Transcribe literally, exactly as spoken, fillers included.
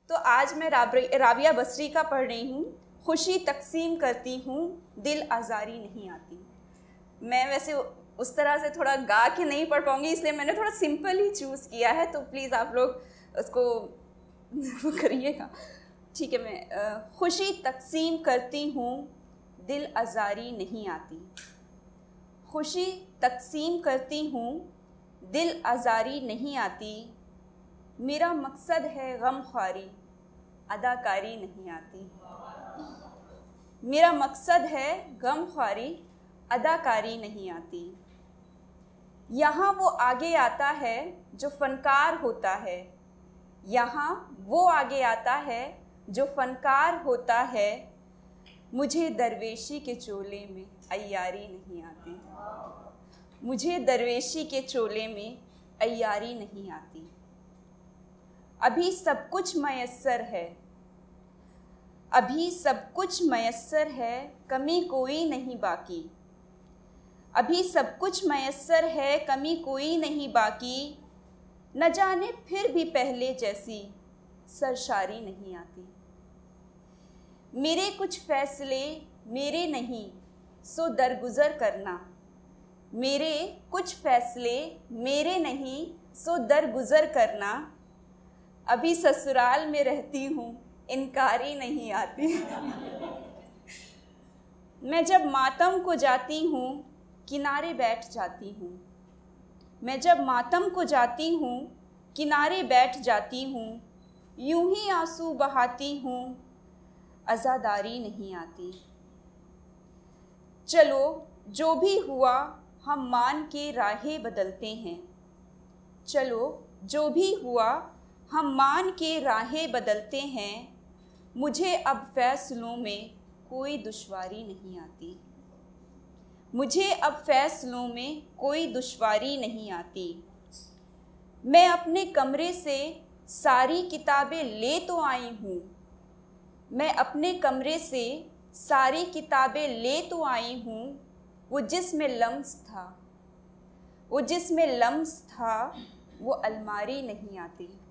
तो आज मैं राबिया बसरी का पढ़ रही हूँ। खुशी तकसीम करती हूँ, दिल आज़ारी नहीं आती। मैं वैसे उस तरह से थोड़ा गा के नहीं पढ़ पाऊँगी, इसलिए मैंने थोड़ा सिंपल ही चूज़ किया है, तो प्लीज़ आप लोग उसको करिएगा। ठीक है। मैं खुशी तकसीम करती हूँ, दिल आज़ारी नहीं आती। खुशी तकसीम करती हूँ, दिल आज़ारी नहीं आती। मेरा मकसद है गमख्वारी, अदाकारी नहीं आती। मेरा मकसद है गमख्वारी, अदाकारी नहीं आती। यहाँ वो आगे आता है जो फ़नकार होता है, यहाँ वो आगे आता है जो फ़नकार होता है। मुझे दरवेशी के चोले में अय्यारी नहीं आती। मुझे दरवेशी के चोले में अय्यारी नहीं आती। अभी सब कुछ मयस्सर है, अभी सब कुछ मयस्सर है, कमी कोई नहीं बाकी। अभी सब कुछ मयस्सर है, कमी कोई नहीं बाकी। न जाने फिर भी पहले जैसी सरशारी नहीं आती। मेरे कुछ फैसले मेरे नहीं, सो दरगुजर करना। मेरे कुछ फैसले मेरे नहीं, सो दरगुजर करना। अभी ससुराल में रहती हूँ, इनकारी नहीं आती। मैं जब मातम को जाती हूँ, किनारे बैठ जाती हूँ। मैं जब मातम को जाती हूँ, किनारे बैठ जाती हूँ। यूं ही आंसू बहाती हूँ, अज़ादारी नहीं आती। चलो जो भी हुआ हम मान के राहें बदलते हैं। चलो जो भी हुआ हम मान के राहें बदलते हैं। मुझे अब फैसलों में कोई दुश्वारी नहीं आती। मुझे अब फैसलों में कोई दुश्वारी नहीं आती। मैं अपने कमरे से सारी किताबें ले तो आई हूँ। मैं अपने कमरे से सारी किताबें ले तो आई हूँ। वो जिसमें लम्स था, वो जिसमें लम्स था, वो अलमारी नहीं आती।